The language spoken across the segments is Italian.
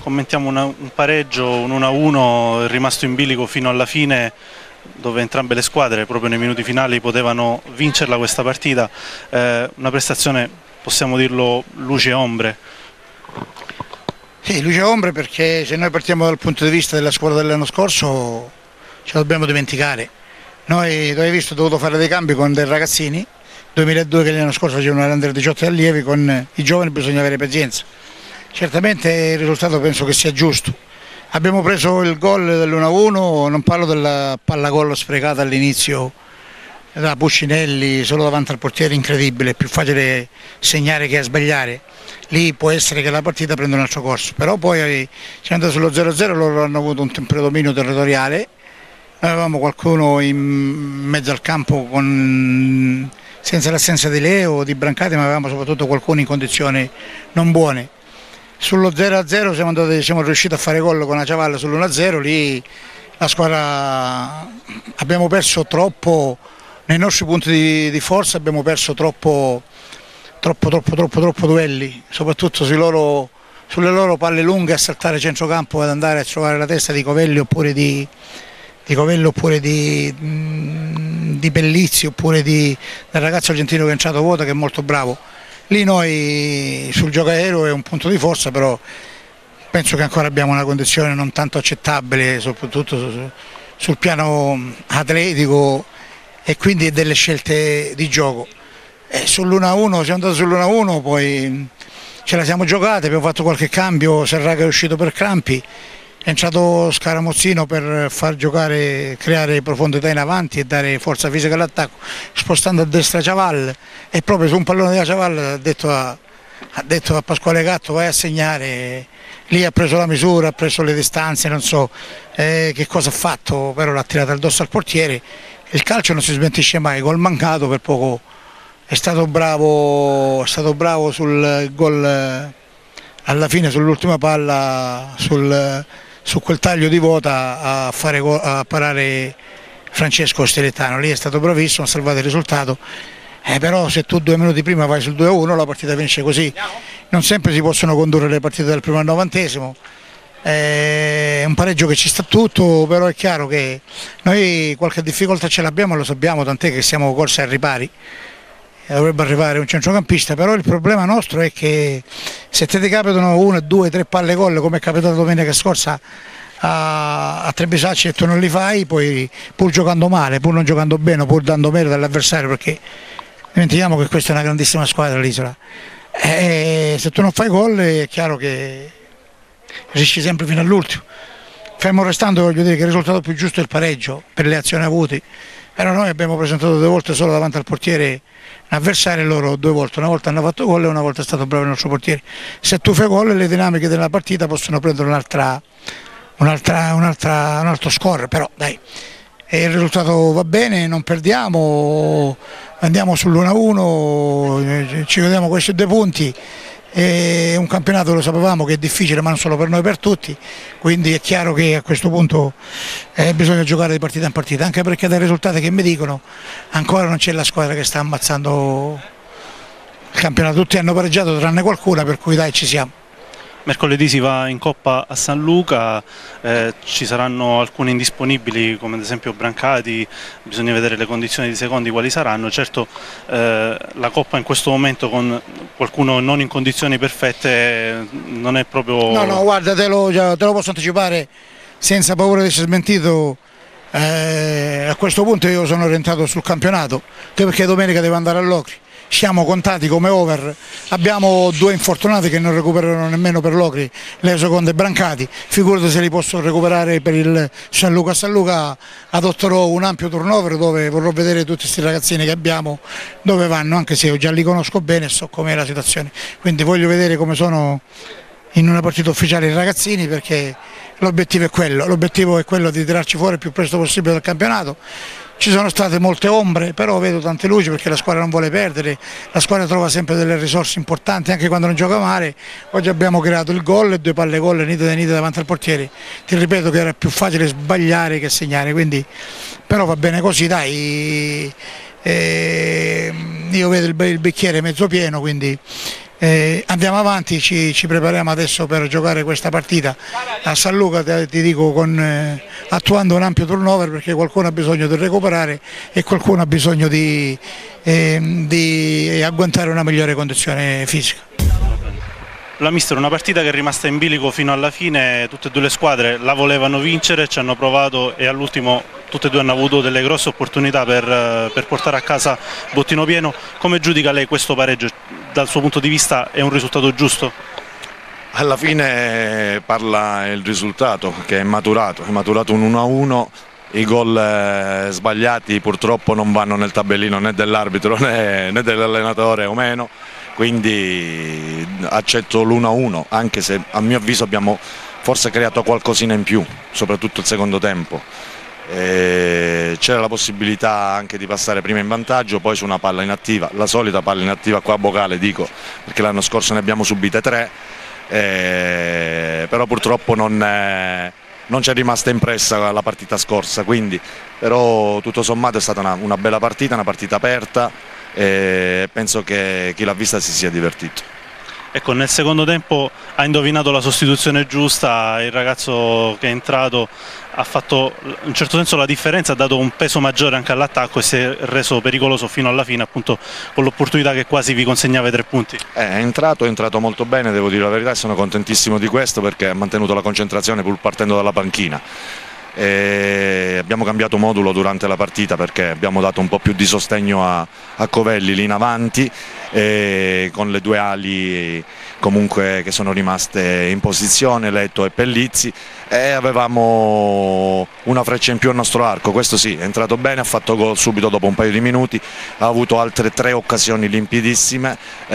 commentiamo un pareggio, un 1-1 rimasto in bilico fino alla fine, dove entrambe le squadre proprio nei minuti finali potevano vincerla questa partita. Una prestazione, possiamo dirlo, luce e ombre. Sì, luce e ombre, perché se noi partiamo dal punto di vista della squadra dell'anno scorso ce la dobbiamo dimenticare. Noi, tu hai visto, dovuto fare dei cambi con dei ragazzini 2002 che l'anno scorso facevano l'Under 18 allievi, con i giovani bisogna avere pazienza. Certamente il risultato penso che sia giusto. Abbiamo preso il gol dell'1-1, non parlo della palla gol sprecata all'inizio da Puccinelli solo davanti al portiere, incredibile, è più facile segnare che sbagliare. Lì può essere che la partita prenda un altro corso, però poi siamo andati sullo 0-0, loro hanno avuto un predominio territoriale. Noi avevamo qualcuno in mezzo al campo senza l'assenza di Leo o di Brancati, ma avevamo soprattutto qualcuno in condizioni non buone. Sullo 0-0 siamo riusciti a fare gol con la Ciavalla sull'1-0, lì la squadra abbiamo perso troppo nei nostri punti di forza, abbiamo perso troppo duelli, soprattutto sulle loro palle lunghe a saltare centrocampo ad andare a trovare la testa di Covelli oppure di Pellizzi oppure del ragazzo argentino che è entrato Vota, che è molto bravo. Lì noi sul gioco aereo è un punto di forza, però penso che ancora abbiamo una condizione non tanto accettabile, soprattutto sul piano atletico, e quindi delle scelte di gioco. Sull'1-1, siamo andati sull'1-1, poi ce la siamo giocate, abbiamo fatto qualche cambio, Serraga è uscito per crampi, è entrato Scaramuzzino per far giocare, creare profondità in avanti e dare forza fisica all'attacco, spostando a destra Ciaval, e proprio su un pallone della Ciaval ha detto a Pasquale Gatto vai a segnare. Lì ha preso la misura, ha preso le distanze, non so che cosa ha fatto, però l'ha tirata addosso al portiere. Il calcio non si smentisce mai, gol mancato, per poco è stato bravo sul gol alla fine, sull'ultima palla, su quel taglio di Vota a parare Francesco Steletano. Lì è stato bravissimo, ha salvato il risultato, però se tu 2 minuti prima vai sul 2-1 la partita finisce così. Non sempre si possono condurre le partite dal primo al 90°, è un pareggio che ci sta tutto, però è chiaro che noi qualche difficoltà ce l'abbiamo, lo sappiamo, tant'è che siamo corsi ai ripari. Dovrebbe arrivare un centrocampista, però il problema nostro è che se te ti capitano 1, 2, 3 palle gol, come è capitato domenica scorsa a Trebisacci, e tu non li fai, poi pur giocando male, pur non giocando bene, pur dando merito all'avversario, perché dimentichiamo che questa è una grandissima squadra, l'Isola, se tu non fai gol è chiaro che rischi sempre fino all'ultimo. Fermo restando, voglio dire che il risultato più giusto è il pareggio per le azioni avute, però noi abbiamo presentato 2 volte solo davanti al portiere avversario, loro 2 volte, una volta hanno fatto gol e una volta è stato bravo il nostro portiere. Se tu fai gol, le dinamiche della partita possono prendere un altro score, però dai, il risultato va bene, non perdiamo, andiamo sull'1-1, ci vediamo questi 2 punti. È un campionato, lo sapevamo, che è difficile, ma non solo per noi, per tutti, quindi è chiaro che a questo punto bisogna giocare di partita in partita, anche perché dai risultati che mi dicono ancora non c'è la squadra che sta ammazzando il campionato, tutti hanno pareggiato tranne qualcuna, per cui dai, ci siamo. Mercoledì si va in Coppa a San Luca, ci saranno alcuni indisponibili come ad esempio Brancati, bisogna vedere le condizioni di secondi quali saranno. Certo, la Coppa in questo momento con qualcuno non in condizioni perfette non è proprio... No, guarda, te lo posso anticipare senza paura di essere smentito. A questo punto io sono orientato sul campionato, perché domenica devo andare a Locri. Siamo contati come over, abbiamo 2 infortunati che non recuperano nemmeno per Locri, Leo Secondo e Brancati, figurati se li posso recuperare per il San Luca. A San Luca adotterò un ampio turnover dove vorrò vedere tutti questi ragazzini che abbiamo dove vanno, anche se io già li conosco bene e so com'è la situazione, quindi voglio vedere come sono in una partita ufficiale i ragazzini, perché l'obiettivo è quello di tirarci fuori il più presto possibile dal campionato. Ci sono state molte ombre, però vedo tante luci, perché la squadra non vuole perdere, la squadra trova sempre delle risorse importanti anche quando non gioca male. Oggi abbiamo creato il gol e 2 palle gol nitide davanti al portiere, ti ripeto che era più facile sbagliare che segnare, quindi, però va bene così, dai, io vedo il bicchiere mezzo pieno, quindi Andiamo avanti, ci prepariamo adesso per giocare questa partita a San Luca, ti dico, attuando un ampio turnover, perché qualcuno ha bisogno di recuperare e qualcuno ha bisogno di agguantare una migliore condizione fisica. La mister, una partita che è rimasta in bilico fino alla fine, tutte e due le squadre la volevano vincere, ci hanno provato e all'ultimo tutte e due hanno avuto delle grosse opportunità per portare a casa bottino pieno. Come giudica lei questo pareggio? Dal suo punto di vista è un risultato giusto? Alla fine parla il risultato che è maturato un 1-1. I gol sbagliati purtroppo non vanno nel tabellino né dell'arbitro né dell'allenatore o meno, quindi accetto l'1-1, anche se a mio avviso abbiamo forse creato qualcosina in più, soprattutto il secondo tempo. C'era la possibilità anche di passare prima in vantaggio, poi su una palla inattiva, la solita palla inattiva qua a Bocale, dico, perché l'anno scorso ne abbiamo subite 3, però purtroppo non ci è rimasta impressa la partita scorsa, quindi però tutto sommato è stata una bella partita, una partita aperta, e penso che chi l'ha vista si sia divertito. Ecco, nel secondo tempo ha indovinato la sostituzione giusta, il ragazzo che è entrato ha fatto in un certo senso la differenza, ha dato un peso maggiore anche all'attacco e si è reso pericoloso fino alla fine, appunto con l'opportunità che quasi vi consegnava i 3 punti. È entrato molto bene, devo dire la verità, e sono contentissimo di questo perché ha mantenuto la concentrazione pur partendo dalla panchina. Abbiamo cambiato modulo durante la partita perché abbiamo dato un po' più di sostegno a Covelli lì in avanti, con le 2 ali comunque che sono rimaste in posizione, Letto e Pellizzi, e avevamo una freccia in più al nostro arco. Questo sì, è entrato bene, ha fatto gol subito dopo un paio di minuti, ha avuto altre 3 occasioni limpidissime,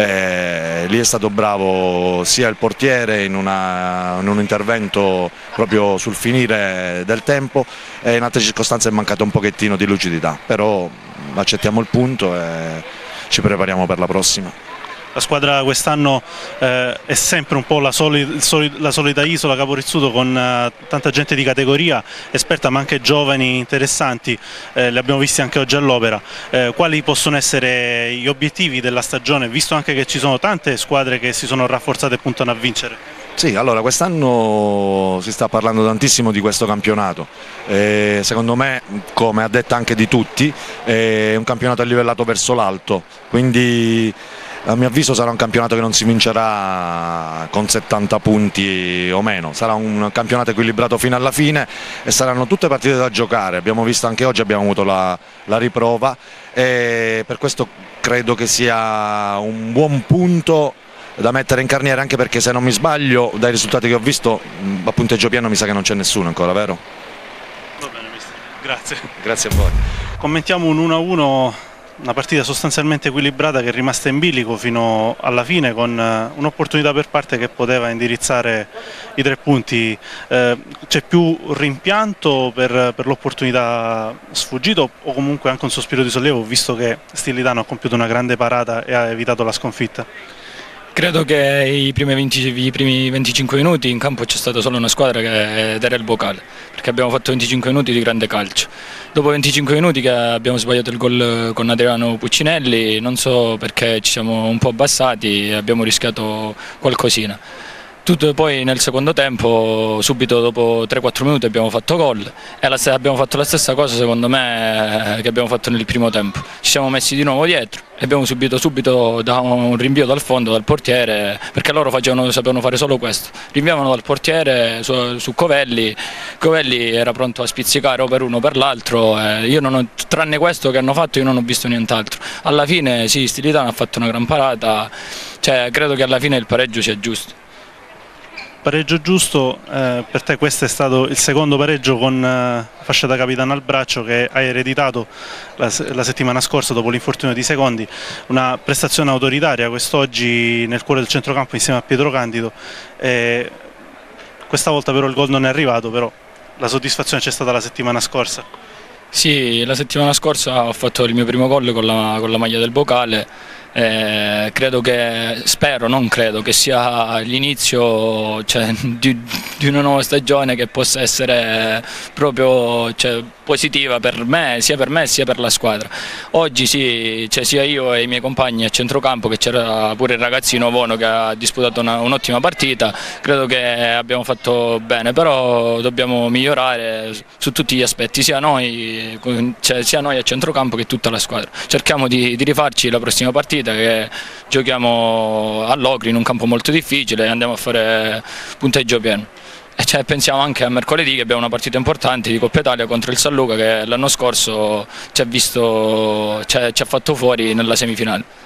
lì è stato bravo sia il portiere in un intervento proprio sul finire del tempo, e in altre circostanze è mancato un pochettino di lucidità, però accettiamo il punto e ci prepariamo per la prossima. La squadra quest'anno è sempre un po' la solita isola Caporizzuto, con tanta gente di categoria, esperta ma anche giovani interessanti, li abbiamo visti anche oggi all'Opera. Quali possono essere gli obiettivi della stagione, visto anche che ci sono tante squadre che si sono rafforzate e puntano a vincere? Sì, allora quest'anno si sta parlando tantissimo di questo campionato, secondo me, come ha detto anche di tutti, è un campionato livellato verso l'alto, quindi a mio avviso sarà un campionato che non si vincerà con 70 punti o meno, sarà un campionato equilibrato fino alla fine e saranno tutte partite da giocare. Abbiamo visto anche oggi, abbiamo avuto la riprova, e per questo credo che sia un buon punto da mettere in carniere, anche perché, se non mi sbaglio, dai risultati che ho visto a punteggio pieno mi sa che non c'è nessuno ancora, vero? Va bene, mister. Grazie. Grazie a voi. Commentiamo un 1-1, una partita sostanzialmente equilibrata che è rimasta in bilico fino alla fine, con un'opportunità per parte che poteva indirizzare i 3 punti. C'è più rimpianto per l'opportunità sfuggita, o comunque anche un sospiro di sollievo, visto che Stilitano ha compiuto una grande parata e ha evitato la sconfitta? Credo che i primi 25 minuti in campo c'è stata solo una squadra ed era il Bocale, perché abbiamo fatto 25 minuti di grande calcio. Dopo 25 minuti che abbiamo sbagliato il gol con Adriano Puccinelli, non so perché ci siamo un po' abbassati e abbiamo rischiato qualcosina. Tutto poi nel secondo tempo, subito dopo 3-4 minuti abbiamo fatto gol, e abbiamo fatto la stessa cosa secondo me che abbiamo fatto nel primo tempo. Ci siamo messi di nuovo dietro e abbiamo subito da un rinvio dal fondo dal portiere, perché loro sapevano fare solo questo, rinviavano dal portiere su Covelli. Covelli era pronto a spizzicare o per uno o per l'altro, tranne questo che hanno fatto io non ho visto nient'altro. Alla fine sì, Stilitano ha fatto una gran parata, credo che alla fine il pareggio sia giusto. Pareggio giusto, per te questo è stato il secondo pareggio con fascia da capitano al braccio che hai ereditato la settimana scorsa dopo l'infortunio di Secondi, una prestazione autoritaria quest'oggi nel cuore del centrocampo insieme a Pietro Candido. Questa volta però il gol non è arrivato, però la soddisfazione c'è stata la settimana scorsa. Sì, la settimana scorsa ho fatto il mio primo gol con la maglia del Bocale. Non credo che sia l'inizio di una nuova stagione che possa essere proprio positiva per me sia per la squadra. Oggi sì, cioè sia io e i miei compagni a centrocampo, che c'era pure il ragazzino Vono che ha disputato un'ottima partita, credo che abbiamo fatto bene, però dobbiamo migliorare su tutti gli aspetti, sia noi a centrocampo che tutta la squadra. Cerchiamo di rifarci la prossima partita, che giochiamo all'Ocri in un campo molto difficile e andiamo a fare punteggio pieno. E pensiamo anche a mercoledì, che abbiamo una partita importante di Coppa Italia contro il San Luca, che l'anno scorso ci ha fatto fuori nella semifinale.